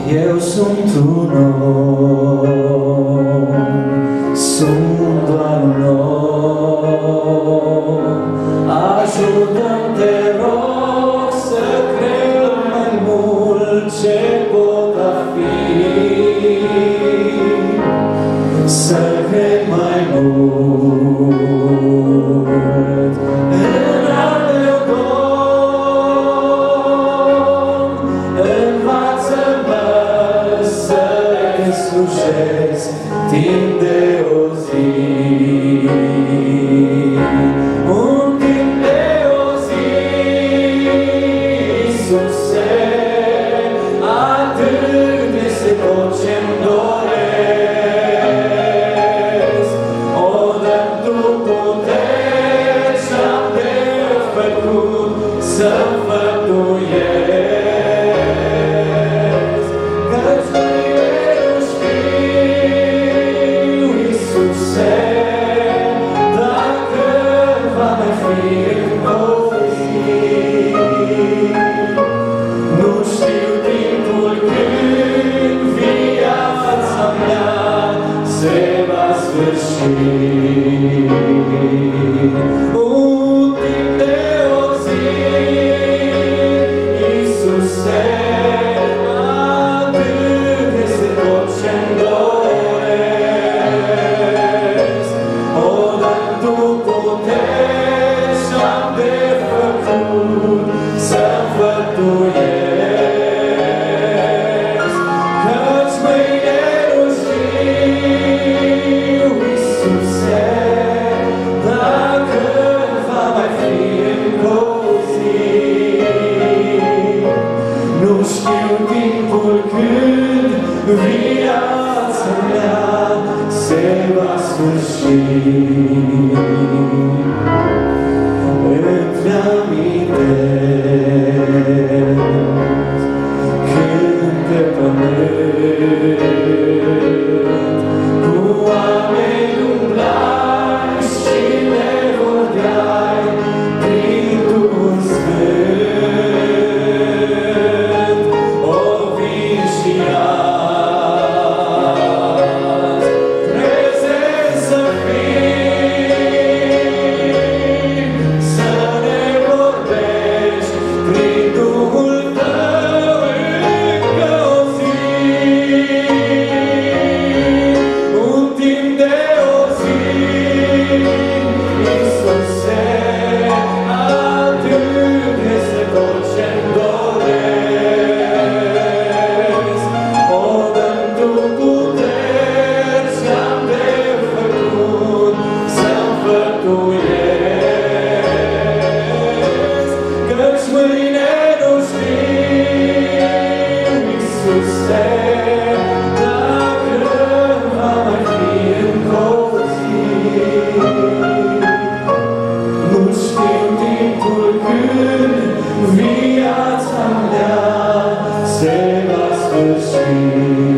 Eu sunt un om, sunt doar un om. Ajută-mi, te rog, să cred mai mult ce pot fi, să cred mai mult în al meu Domn. Învață-mă să-i slujesc timp de o zi, un timp de o zi, Iisuse, atât este tot ce-mi doresc. O dă-mi Tu putere și-am de făcut să-mi fătuiesc, căci mereu știu, Iisuse, dacă va mai fi încă o zi. Nu știu timpul când viața mea se va sfârși. Un timp de o zi, Iisuse, atât este tot ce-mi doresc. O dă-mi Tu putere și-am de făcut să-mi fătuiesc, căci mâine nu știu, Iisuse, dacă va mai fi încă o zi. Nu știu timpul când viața mea se va sfârși. Îmi amintesc când pe pământ cu oameni umbrai și le vorbeai prin Duhul Sfânt. O vin și azi prezent să fii, să ne vorbești prin Duhul Tău încă o zi. Un timp de o zi, Iisuse, atât este tot ce-mi doresc. O dă-mi Tu puteri și-am de făcut să-mi fătuiesc, căci mâine nu știu, Iisuse, dacă va mai fi încă o zi. Nu știu timpul când viața mea se va sfârși.